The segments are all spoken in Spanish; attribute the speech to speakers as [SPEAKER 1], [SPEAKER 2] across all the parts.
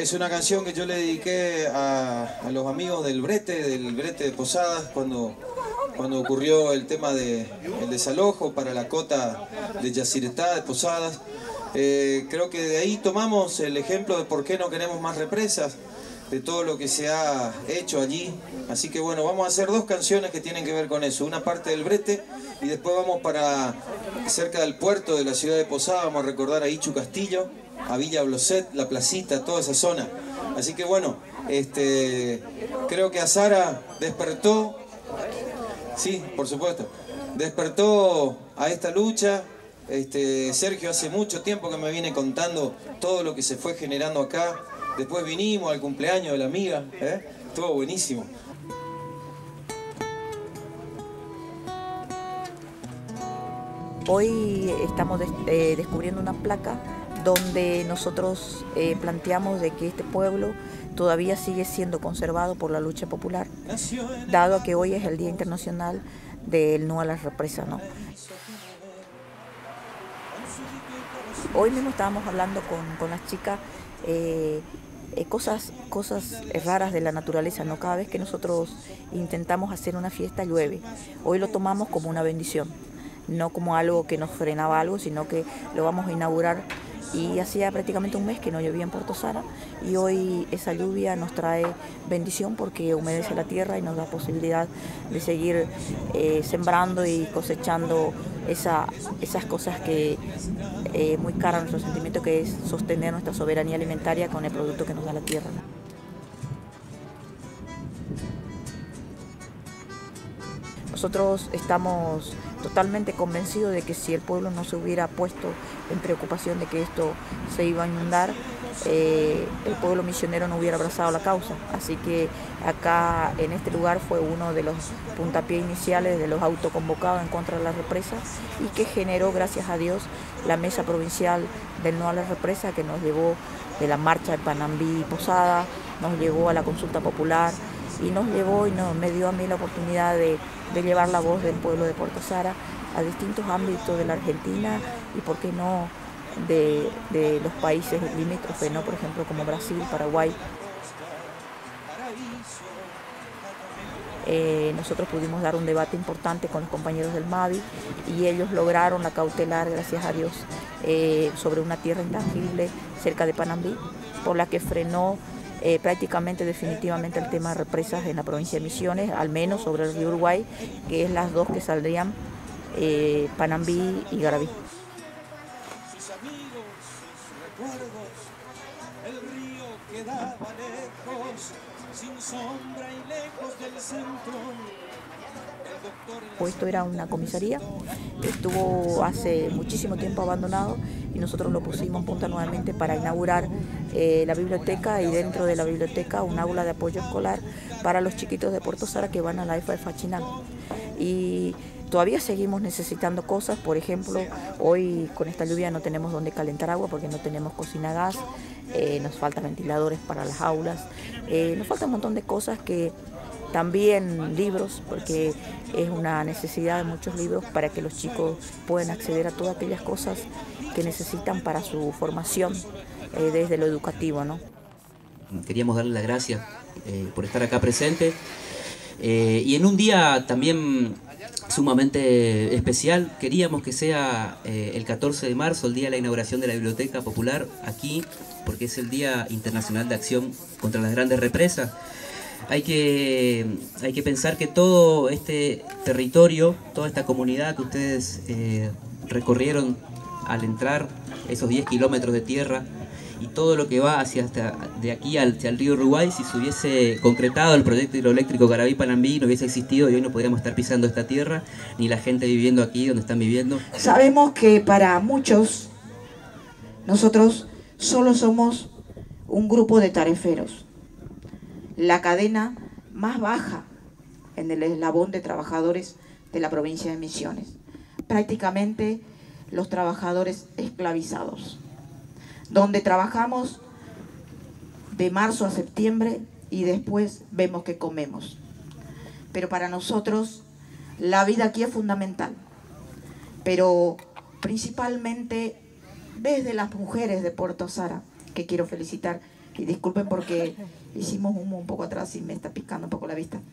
[SPEAKER 1] Es una canción que yo le dediqué a los amigos del Brete de Posadas, cuando ocurrió el tema del desalojo para la cota de Yacyretá de Posadas. Creo que de ahí tomamos el ejemplo de por qué no queremos más represas, de todo lo que se ha hecho allí. Así que bueno, vamos a hacer dos canciones que tienen que ver con eso. Una parte del Brete y después vamos para cerca del puerto de la ciudad de Posadas. Vamos a recordar a Ichu Castillo, a Villa Bloset, La Placita, toda esa zona. Así que bueno, creo que Azara despertó, sí, por supuesto, despertó a esta lucha. Sergio hace mucho tiempo que me viene contando todo lo que se fue generando acá. Después vinimos al cumpleaños de la amiga, estuvo buenísimo.
[SPEAKER 2] Hoy estamos descubriendo una placa donde nosotros planteamos de que este pueblo todavía sigue siendo conservado por la lucha popular, dado que hoy es el Día Internacional del No a las Represas, ¿no? Hoy mismo estábamos hablando con las chicas cosas raras de la naturaleza, ¿no? Cada vez que nosotros intentamos hacer una fiesta llueve. Hoy lo tomamos como una bendición, no como algo que nos frenaba algo, sino que lo vamos a inaugurar. Y hacía prácticamente un mes que no llovía en Puerto Sara y hoy esa lluvia nos trae bendición porque humedece la tierra y nos da posibilidad de seguir sembrando y cosechando esas cosas que muy cara a nuestro sentimiento, que es sostener nuestra soberanía alimentaria con el producto que nos da la tierra. Nosotros estamos totalmente convencidos de que si el pueblo no se hubiera puesto en preocupación de que esto se iba a inundar, el pueblo misionero no hubiera abrazado la causa. Así que acá en este lugar fue uno de los puntapiés iniciales de los autoconvocados en contra de las represas y que generó, gracias a Dios, la mesa provincial del No a la Represa, que nos llevó de la marcha de Panambí y Posada, nos llevó a la consulta popular y nos llevó y me dio a mí la oportunidad de llevar la voz del pueblo de Puerto Sara a distintos ámbitos de la Argentina y, por qué no, de los países limítrofes, ¿no? Por ejemplo, como Brasil, Paraguay. Nosotros pudimos dar un debate importante con los compañeros del MAVI y ellos lograron la cautelar, gracias a Dios, sobre una tierra intangible cerca de Panambí, por la que frenó prácticamente definitivamente el tema de represas en la provincia de Misiones, al menos sobre el río Uruguay, que es las dos que saldrían, Panambí y Garabí. Esto era una comisaría, estuvo hace muchísimo tiempo abandonado y nosotros lo pusimos en punta nuevamente para inaugurar la biblioteca y dentro de la biblioteca un aula de apoyo escolar para los chiquitos de Puerto Sara que van a la EFA de Fachinal. Y todavía seguimos necesitando cosas, por ejemplo, hoy con esta lluvia no tenemos donde calentar agua porque no tenemos cocina a gas, nos faltan ventiladores para las aulas, nos falta un montón de cosas que... También libros, porque es una necesidad de muchos libros para que los chicos puedan acceder a todas aquellas cosas que necesitan para su formación desde lo educativo, ¿no?
[SPEAKER 3] Queríamos darle las gracias por estar acá presente y en un día también sumamente especial. Queríamos que sea el 14 de marzo, el día de la inauguración de la Biblioteca Popular aquí, porque es el Día Internacional de Acción contra las Grandes Represas. Hay que pensar que todo este territorio, toda esta comunidad que ustedes recorrieron al entrar esos 10 kilómetros de tierra y todo lo que va de aquí hacia el río Uruguay, si se hubiese concretado el proyecto hidroeléctrico Garabí-Panambí, no hubiese existido y hoy no podríamos estar pisando esta tierra, ni la gente viviendo aquí donde están viviendo.
[SPEAKER 4] Sabemos que para muchos nosotros solo somos un grupo de tareferos, la cadena más baja en el eslabón de trabajadores de la provincia de Misiones. Prácticamente los trabajadores esclavizados, donde trabajamos de marzo a septiembre y después vemos que comemos. Pero para nosotros la vida aquí es fundamental, pero principalmente desde las mujeres de Puerto Sara, que quiero felicitar, Y disculpen porque hicimos humo un poco atrás y me está picando un poco la vista.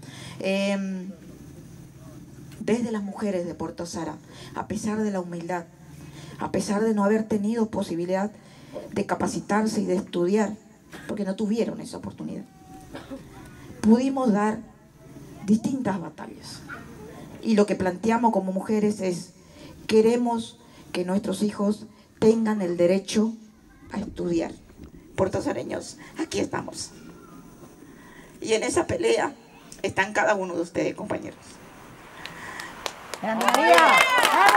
[SPEAKER 4] Desde las mujeres de Puerto Sara, a pesar de la humildad, a pesar de no haber tenido posibilidad de capacitarse y de estudiar, porque no tuvieron esa oportunidad, pudimos dar distintas batallas. Y lo que planteamos como mujeres es: queremos que nuestros hijos tengan el derecho a estudiar. Puertosareños, aquí estamos. Y en esa pelea están cada uno de ustedes, compañeros.
[SPEAKER 2] ¡Ana María!